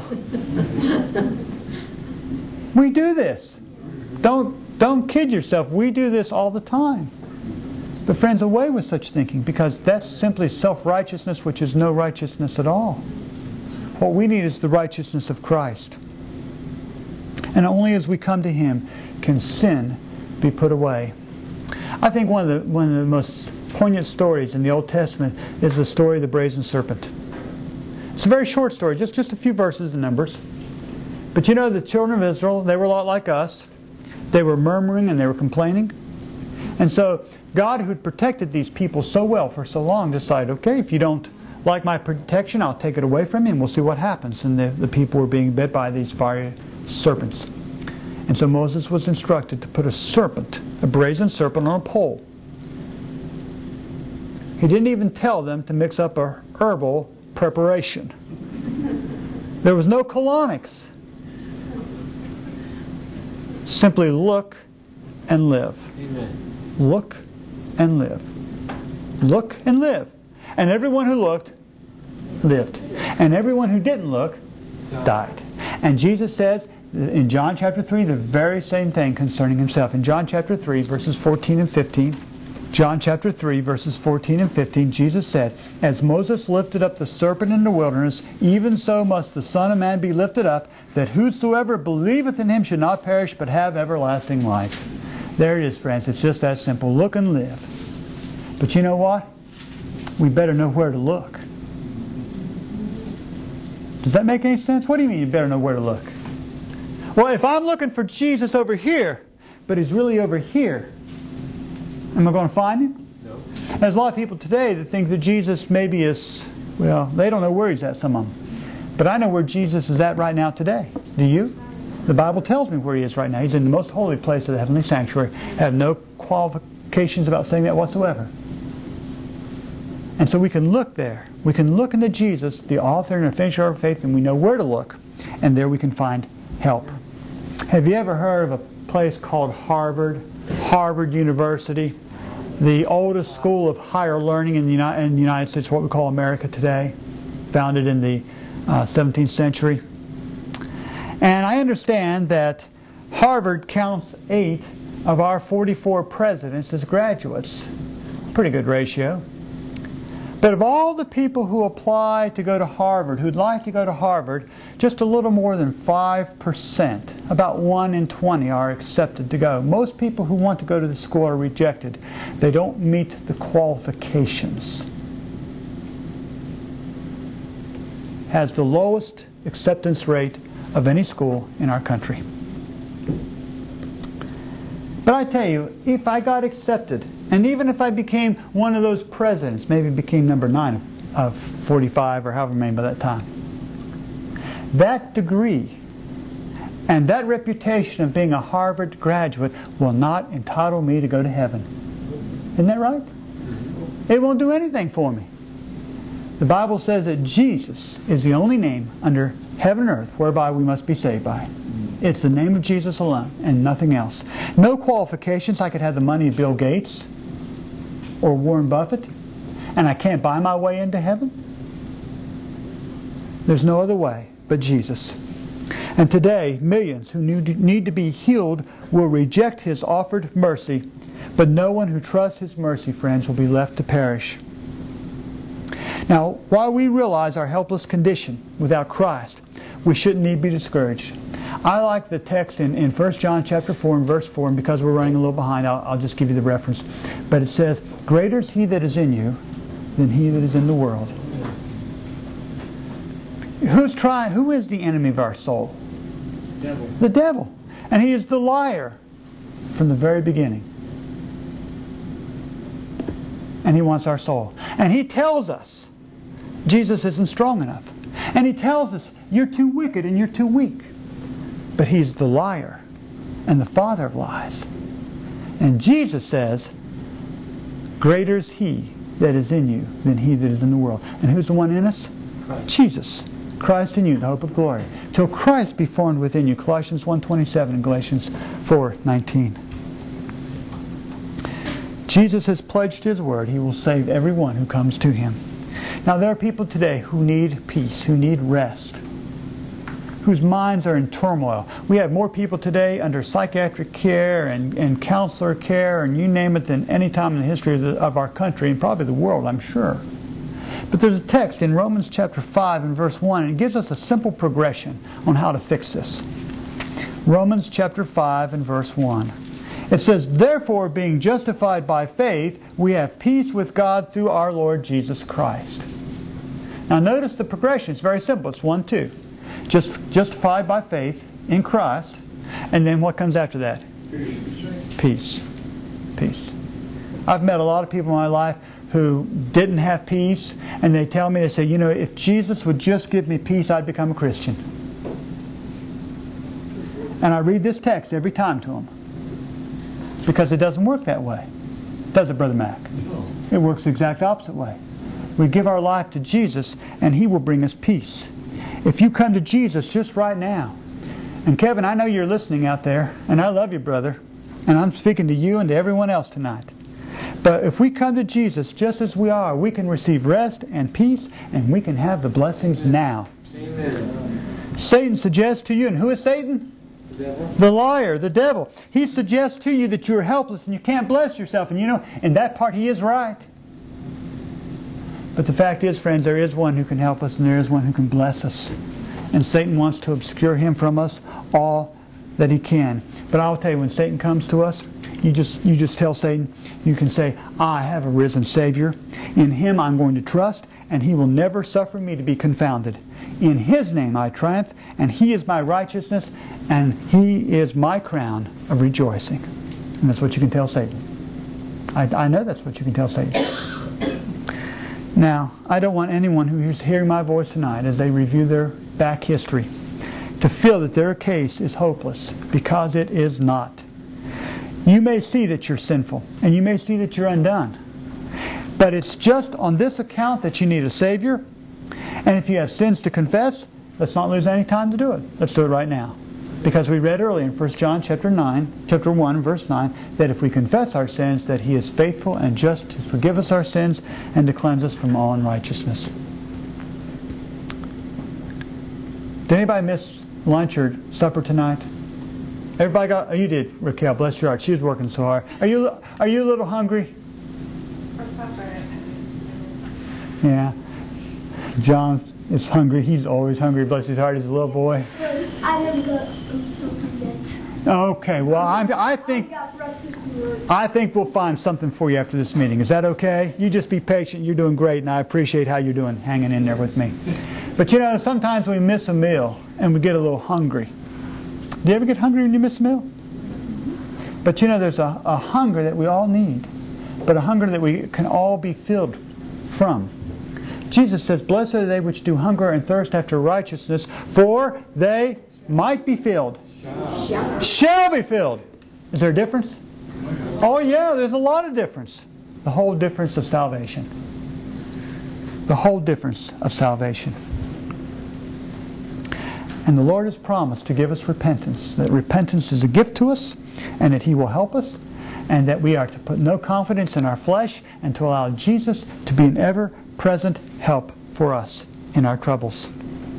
We do this. Don't don't kid yourself. We do this all the time. But friends, away with such thinking, because that's simply self-righteousness, which is no righteousness at all. What we need is the righteousness of Christ. And only as we come to Him can sin be put away. I think one of the one of the most poignant stories in the Old Testament is the story of the brazen serpent. It's a very short story, just, just a few verses in Numbers. But you know, the children of Israel, they were a lot like us. They were murmuring and they were complaining. And so God, who had protected these people so well for so long, decided, okay, if you don't like my protection, I'll take it away from you and we'll see what happens. And the, the people were being bit by these fiery serpents. And so Moses was instructed to put a serpent, a brazen serpent, on a pole. He didn't even tell them to mix up a herbal preparation. There was no colonics. Simply look and live. Amen. Look and live. Look and live. And everyone who looked, lived. And everyone who didn't look, died. And Jesus says in John chapter three the very same thing concerning Himself. In John chapter three, verses fourteen and fifteen, John chapter three, verses fourteen and fifteen, Jesus said, as Moses lifted up the serpent in the wilderness, even so must the Son of Man be lifted up, that whosoever believeth in Him should not perish, but have everlasting life. There it is, friends. It's just that simple. Look and live. But you know what? We better know where to look. Does that make any sense? What do you mean you better know where to look? Well, if I'm looking for Jesus over here, but he's really over here, am I going to find him? No. There's a lot of people today that think that Jesus maybe is, well, they don't know where he's at, some of them. But I know where Jesus is at right now today. Do you? The Bible tells me where he is right now. He's in the most holy place of the heavenly sanctuary. I have no qualifications about saying that whatsoever. And so we can look there. We can look into Jesus, the author and the finisher of our faith, and we know where to look. And there we can find help. Have you ever heard of a place called Harvard? Harvard University, the oldest school of higher learning in the United, in the United States, what we call America today, founded in the uh, seventeenth century. And I understand that Harvard counts eight of our forty-four presidents as graduates. Pretty good ratio. But of all the people who apply to go to Harvard, who'd like to go to Harvard, just a little more than five percent, about one in twenty, are accepted to go. Most people who want to go to the school are rejected. They don't meet the qualifications. Has the lowest acceptance rate of any school in our country. But I tell you, if I got accepted, and even if I became one of those presidents, maybe became number nine of, of forty-five or however many by that time, that degree and that reputation of being a Harvard graduate will not entitle me to go to heaven. Isn't that right? It won't do anything for me. The Bible says that Jesus is the only name under heaven and earth whereby we must be saved by. It's the name of Jesus alone and nothing else. No qualifications. I could have the money of Bill Gates or Warren Buffett, and I can't buy my way into heaven. There's no other way but Jesus. And today, millions who need to be healed will reject his offered mercy, but no one who trusts his mercy, friends, will be left to perish. Now, while we realize our helpless condition without Christ, we shouldn't need to be discouraged. I like the text in, in First John chapter four and verse four, and because we're running a little behind, I'll, I'll just give you the reference. But it says, "Greater is he that is in you than he that is in the world." Who's trying? Who is the enemy of our soul? The devil. The devil. And he is the liar from the very beginning. And he wants our soul. And he tells us Jesus isn't strong enough. And he tells us you're too wicked and you're too weak. But he's the liar and the father of lies. And Jesus says, greater is he that is in you than he that is in the world. And who's the one in us? Christ. Jesus. Christ in you, the hope of glory. Till Christ be formed within you. Colossians one twenty-seven and Galatians four nineteen. Jesus has pledged his word. He will save everyone who comes to him. Now there are people today who need peace, who need rest, whose minds are in turmoil. We have more people today under psychiatric care and, and counselor care and you name it than any time in the history of, the, of our country and probably the world, I'm sure. But there's a text in Romans chapter five and verse one, and it gives us a simple progression on how to fix this. Romans chapter five and verse one. It says, "Therefore, being justified by faith, we have peace with God through our Lord Jesus Christ." Now notice the progression. It's very simple. It's one, two. Just justified by faith in Christ. And then what comes after that? Peace. Peace. Peace. I've met a lot of people in my life who didn't have peace, and they tell me, they say, you know, if Jesus would just give me peace, I'd become a Christian. And I read this text every time to them. Because it doesn't work that way. Does it, Brother Mac? No. It works the exact opposite way. We give our life to Jesus, and he will bring us peace. If you come to Jesus just right now, and Kevin, I know you're listening out there, and I love you, brother, and I'm speaking to you and to everyone else tonight. But if we come to Jesus just as we are, we can receive rest and peace, and we can have the blessings now. Amen. Satan suggests to you, and who is Satan? The devil. The liar, the devil. He suggests to you that you're helpless and you can't bless yourself. And you know, in that part he is right. But the fact is, friends, there is one who can help us and there is one who can bless us. And Satan wants to obscure him from us all that he can. But I'll tell you, when Satan comes to us, you just you just tell Satan, you can say, I have a risen Savior. In him I'm going to trust, and he will never suffer me to be confounded. In his name I triumph, and he is my righteousness, and he is my crown of rejoicing. And that's what you can tell Satan. I, I know that's what you can tell Satan. Now, I don't want anyone who is hearing my voice tonight as they review their back history to feel that their case is hopeless, because it is not. You may see that you're sinful, and you may see that you're undone. But it's just on this account that you need a Savior. And if you have sins to confess, let's not lose any time to do it. Let's do it right now. Because we read earlier in First John chapter nine, chapter one, verse nine, that if we confess our sins, that he is faithful and just to forgive us our sins and to cleanse us from all unrighteousness. Did anybody miss lunch or supper tonight? Everybody got? Oh, you did, Raquel. Bless your heart. She was working so hard. Are you Are you a little hungry? For supper. Yeah. John is hungry. He's always hungry. Bless his heart. He's a little boy. Yes, I haven't got something yet. Okay. Well, I'm, I think I got breakfast and lunch. I think we'll find something for you after this meeting. Is that okay? You just be patient. You're doing great, and I appreciate how you're doing, hanging in there with me. But you know, sometimes we miss a meal and we get a little hungry. Do you ever get hungry when you miss a meal? But you know, there's a, a hunger that we all need, but a hunger that we can all be filled from. Jesus says, blessed are they which do hunger and thirst after righteousness, for they might be filled. Shall, Shall be filled. Is there a difference? Oh yeah, there's a lot of difference. The whole difference of salvation. The whole difference of salvation. And the Lord has promised to give us repentance. That repentance is a gift to us, and that he will help us, and that we are to put no confidence in our flesh, and to allow Jesus to be an ever-present help for us in our troubles.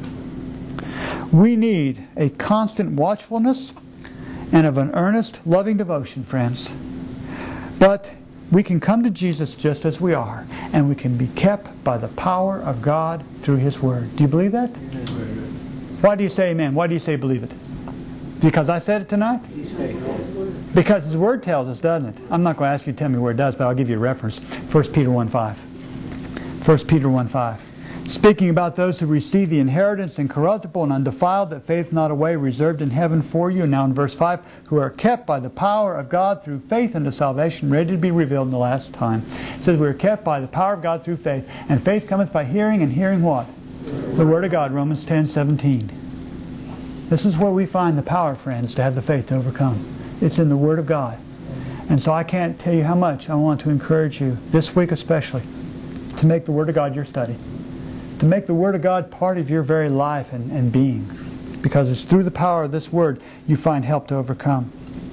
We need a constant watchfulness and of an earnest, loving devotion, friends. But we can come to Jesus just as we are, and we can be kept by the power of God through his Word. Do you believe that? Why do you say amen? Why do you say believe it? Because I said it tonight? Because his Word tells us, doesn't it? I'm not going to ask you to tell me where it does, but I'll give you a reference. First Peter one five. First Peter one five. Speaking about those who receive the inheritance incorruptible and undefiled, that fadeth not away, reserved in heaven for you. And now in verse five, who are kept by the power of God through faith unto salvation, ready to be revealed in the last time. It says we are kept by the power of God through faith. And faith cometh by hearing, and hearing what? The Word of God, Romans ten seventeen. This is where we find the power, friends, to have the faith to overcome. It's in the Word of God. And so I can't tell you how much I want to encourage you, this week especially, to make the Word of God your study. To make the Word of God part of your very life and, and being. Because it's through the power of this Word you find help to overcome.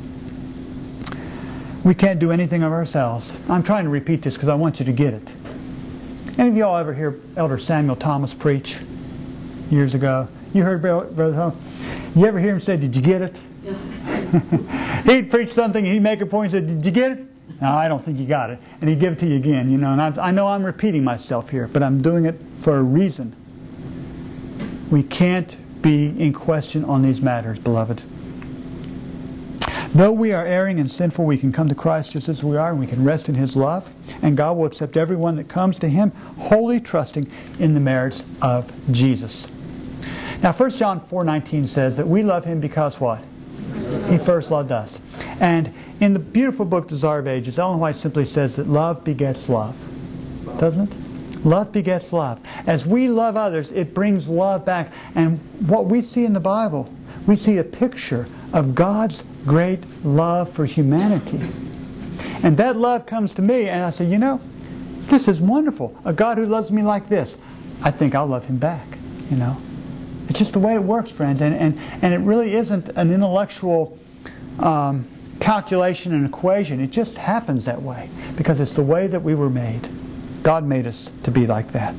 We can't do anything of ourselves. I'm trying to repeat this because I want you to get it. Any of y'all ever hear Elder Samuel Thomas preach years ago? You heard Brother Thomas? You ever hear him say, did you get it? Yeah. He'd preach something, he'd make a point and say, did you get it? No, I don't think you got it. And he'd give it to you again, you know. And I, I know I'm repeating myself here, but I'm doing it for a reason. We can't be in question on these matters, beloved. Though we are erring and sinful, we can come to Christ just as we are, and we can rest in his love. And God will accept everyone that comes to him, wholly trusting in the merits of Jesus. Now, First John four nineteen says that we love him because what? He first loved us. And in the beautiful book Desire of Ages, Ellen White simply says that love begets love. Doesn't it? Love begets love. As we love others, it brings love back. And what we see in the Bible, we see a picture of God's great love for humanity. And that love comes to me, and I say, you know, this is wonderful. A God who loves me like this, I think I'll love him back, you know. It's just the way it works, friends. And, and, and it really isn't an intellectual um, calculation and equation. It just happens that way because it's the way that we were made. God made us to be like that.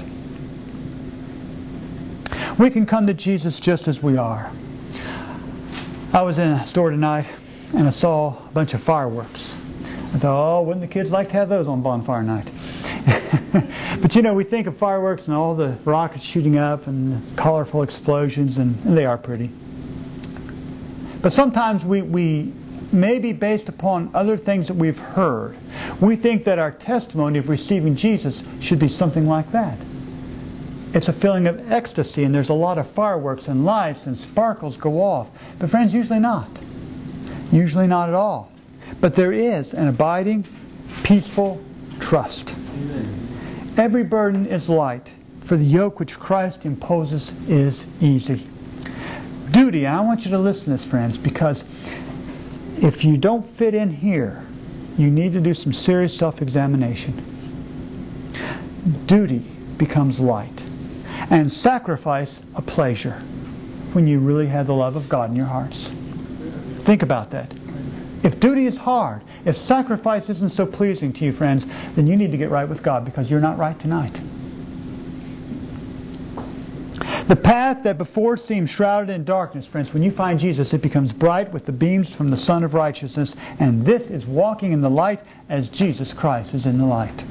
We can come to Jesus just as we are. I was in a store tonight and I saw a bunch of fireworks. I thought, oh, wouldn't the kids like to have those on bonfire night? But you know, we think of fireworks and all the rockets shooting up and the colorful explosions, and, and they are pretty. But sometimes we, we maybe based upon other things that we've heard, we think that our testimony of receiving Jesus should be something like that. It's a feeling of ecstasy, and there's a lot of fireworks and lights and sparkles go off. But friends, usually not. Usually not at all. But there is an abiding, peaceful trust. Amen. Every burden is light, for the yoke which Christ imposes is easy. Duty, I want you to listen to this, friends, because if you don't fit in here, you need to do some serious self-examination. Duty becomes light, and sacrifice a pleasure when you really have the love of God in your hearts. Think about that. If duty is hard, if sacrifice isn't so pleasing to you, friends, then you need to get right with God, because you're not right tonight. The path that before seemed shrouded in darkness, friends, when you find Jesus, it becomes bright with the beams from the Sun of Righteousness. And this is walking in the light as Jesus Christ is in the light.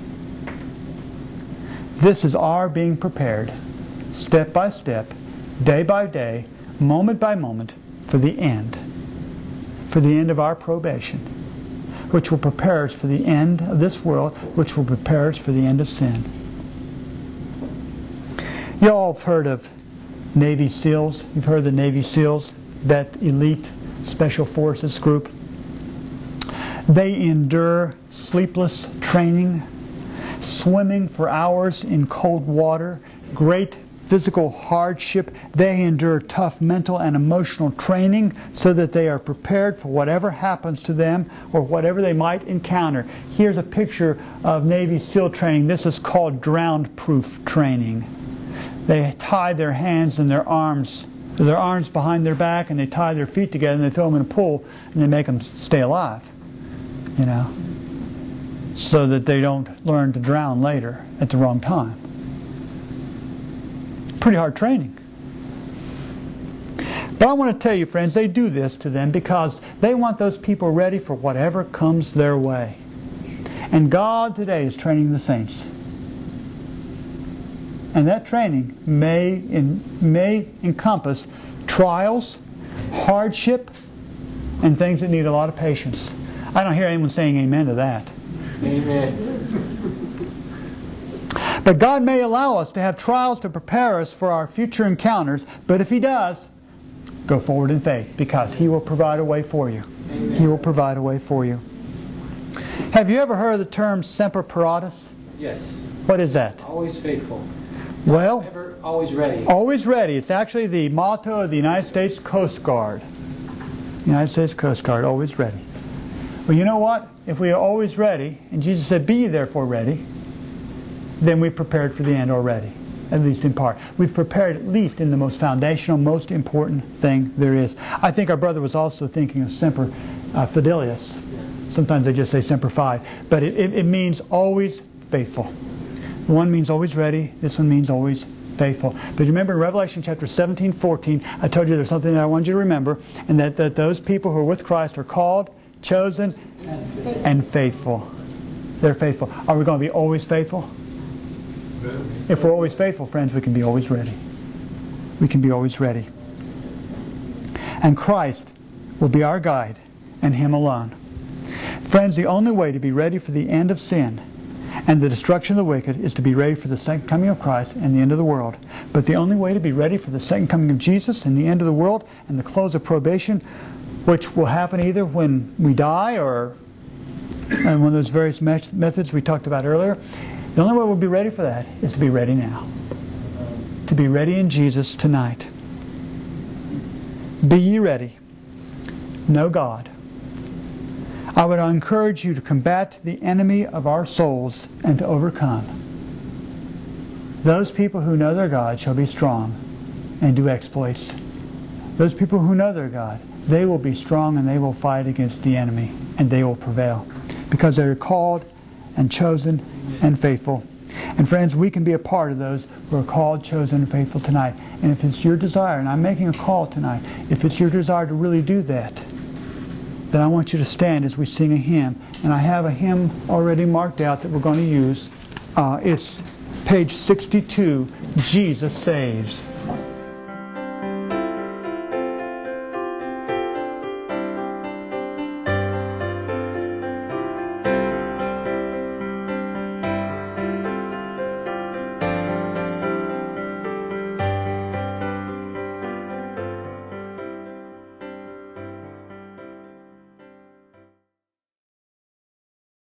This is our being prepared, step by step, day by day, moment by moment, for the end. For the end of our probation, which will prepare us for the end of this world, which will prepare us for the end of sin. You all have heard of Navy SEALs. You've heard of the Navy SEALs, that elite special forces group. They endure sleepless training, swimming for hours in cold water, great physical hardship. They endure tough mental and emotional training so that they are prepared for whatever happens to them or whatever they might encounter. Here's a picture of Navy SEAL training. This is called drown-proof training. They tie their hands and their arms, their arms behind their back, and they tie their feet together, and they throw them in a pool, and they make them stay alive, you know, so that they don't learn to drown later at the wrong time. Pretty hard training. But I want to tell you, friends, they do this to them because they want those people ready for whatever comes their way. And God today is training the saints. And that training may in, may encompass trials, hardship, and things that need a lot of patience. I don't hear anyone saying amen to that. Amen. But God may allow us to have trials to prepare us for our future encounters, but if He does, go forward in faith, because He will provide a way for you. Amen. He will provide a way for you. Have you ever heard of the term semper paratus? Yes. What is that? Always faithful. Well, Never, always ready. always ready. It's actually the motto of the United States Coast Guard. United States Coast Guard, always ready. Well, you know what? If we are always ready, and Jesus said, be ye therefore ready, then we've prepared for the end already, at least in part. We've prepared at least in the most foundational, most important thing there is. I think our brother was also thinking of semper uh, fidelius. Sometimes they just say semper fi, but it, it, it means always faithful. One means always ready. This one means always faithful. But remember in Revelation chapter seventeen, fourteen, I told you there's something that I want you to remember, and that, that those people who are with Christ are called, chosen, and faithful. They're faithful. Are we going to be always faithful? If we're always faithful, friends, we can be always ready. We can be always ready. And Christ will be our guide, and Him alone. Friends, the only way to be ready for the end of sin and the destruction of the wicked is to be ready for the second coming of Christ and the end of the world. But the only way to be ready for the second coming of Jesus and the end of the world and the close of probation, which will happen either when we die or and one of those various methods we talked about earlier, the only way we'll be ready for that is to be ready now. To be ready in Jesus tonight. Be ye ready. Know God. I would encourage you to combat the enemy of our souls and to overcome. Those people who know their God shall be strong and do exploits. Those people who know their God, they will be strong and they will fight against the enemy and they will prevail because they are called and chosen and faithful. And friends, we can be a part of those who are called, chosen, and faithful tonight. And if it's your desire, and I'm making a call tonight, if it's your desire to really do that, then I want you to stand as we sing a hymn. And I have a hymn already marked out that we're going to use. Uh, it's page sixty-two, Jesus Saves.